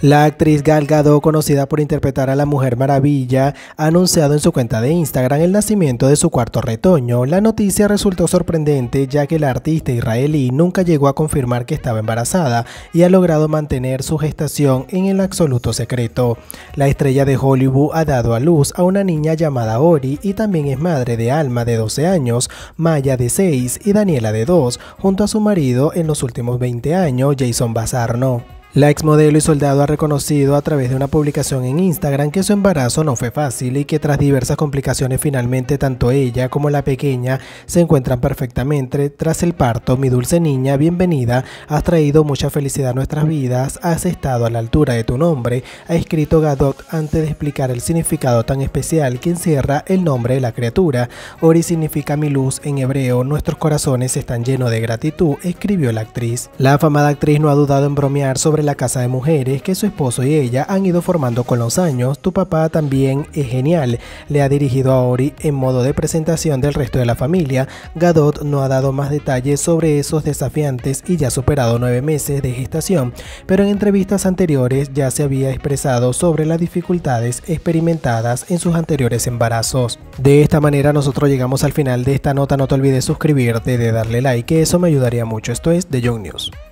La actriz Gal Gadot, conocida por interpretar a la Mujer Maravilla, ha anunciado en su cuenta de Instagram el nacimiento de su cuarto retoño. La noticia resultó sorprendente ya que la artista israelí nunca llegó a confirmar que estaba embarazada y ha logrado mantener su gestación en el absoluto secreto. La estrella de Hollywood ha dado a luz a una niña llamada Ori y también es madre de Alma de 12 años, Maya de 6 y Daniela de 2, junto a su marido en los últimos 20 años, Jason Bazarno. La exmodelo y soldado ha reconocido a través de una publicación en Instagram que su embarazo no fue fácil y que tras diversas complicaciones finalmente tanto ella como la pequeña se encuentran perfectamente tras el parto. Mi dulce niña, bienvenida, has traído mucha felicidad a nuestras vidas, has estado a la altura de tu nombre, ha escrito Gadot antes de explicar el significado tan especial que encierra el nombre de la criatura. Ori significa mi luz en hebreo, nuestros corazones están llenos de gratitud, escribió la actriz. La afamada actriz no ha dudado en bromear sobre la casa de mujeres que su esposo y ella han ido formando con los años. Tu papá también es genial, le ha dirigido a Ori en modo de presentación del resto de la familia. Gadot no ha dado más detalles sobre esos desafiantes y ya superado 9 meses de gestación, pero en entrevistas anteriores ya se había expresado sobre las dificultades experimentadas en sus anteriores embarazos. De esta manera nosotros llegamos al final de esta nota. No te olvides suscribirte, de darle like, que eso me ayudaría mucho. Esto es The Young News.